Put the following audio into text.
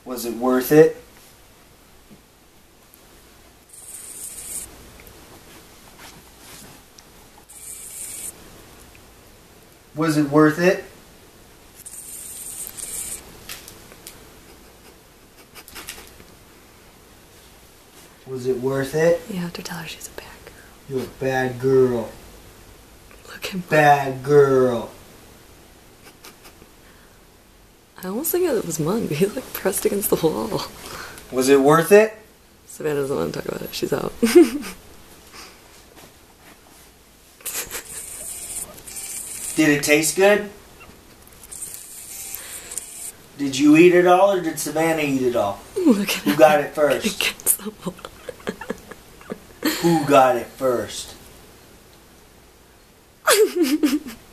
Was it worth it? Was it worth it? Was it worth it? You have to tell her she's a bad girl. You're a bad girl. Look at Bad girl. I almost think it was Mung. He's like pressed against the wall. Was it worth it? Savannah doesn't want to talk about it. She's out. Did it taste good? Did you eat it all or did Savannah eat it all? Look at Who got it first? against the wall. Who got it first?